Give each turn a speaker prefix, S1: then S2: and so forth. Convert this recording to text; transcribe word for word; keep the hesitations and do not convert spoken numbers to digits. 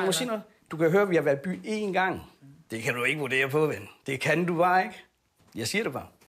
S1: må sige noget. Du kan høre, at vi har været i by én gang. Det kan du ikke vurdere på, ven. Det kan du bare ikke. Jeg siger det bare.